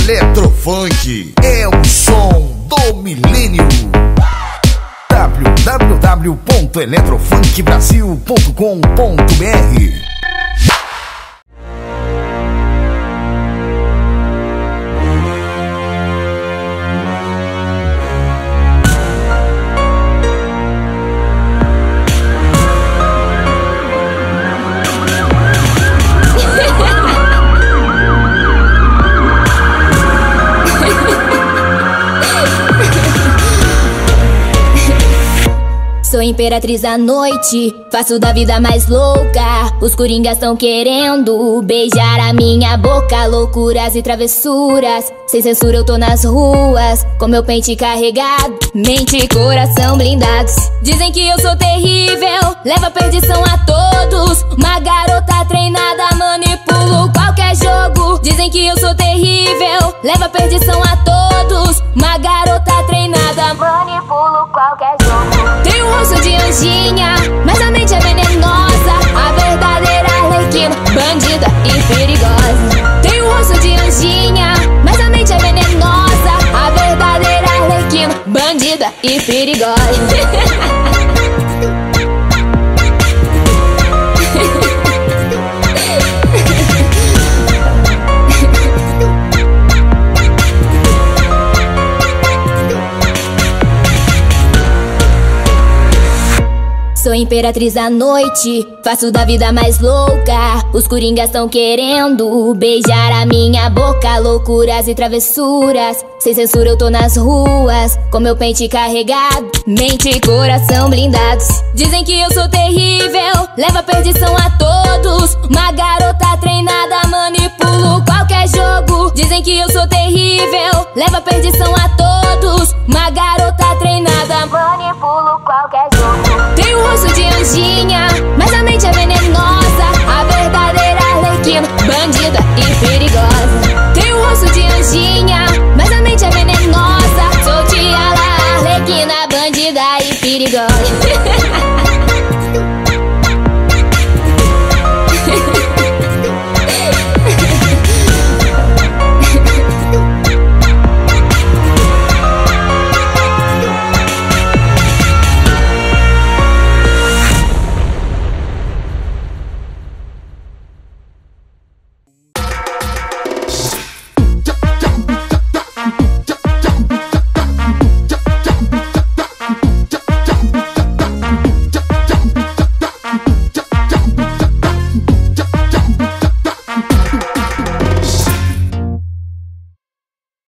Eletrofunk é o som do milênio. www.eletrofunkbrasil.com.br. Sou imperatriz à noite, faço da vida mais louca. Os coringas tão querendo beijar a minha boca. Loucuras e travessuras, sem censura eu tô nas ruas, com meu pente carregado, mente e coração blindados. Dizem que eu sou terrível, levo a perdição a todos. Uma garota treinada, manipulo qualquer jogo. Dizem que eu sou terrível, levo a perdição a todos. Uma garota treinada, manipulo qualquer jogo. Tenho o rosto de anjinha, mas a mente é venenosa. A verdadeira arlequina, bandida e perigosa. Tenho o rosto de anjinha, mas a mente é venenosa. A verdadeira arlequina, bandida e perigosa. Sou imperatriz à noite, faço da vida mais louca. Os coringas tão querendo beijar a minha boca. Loucuras e travessuras, sem censura eu tô nas ruas, com meu pente carregado, mente e coração blindados. Dizem que eu sou terrível, levo a perdição a todos. Uma garota treinada, manipulo qualquer jogo. Dizem que eu sou terrível, levo a perdição a todos. Uma garota treinada, manipulo qualquer jogo. Tenho o rosto de anjinha,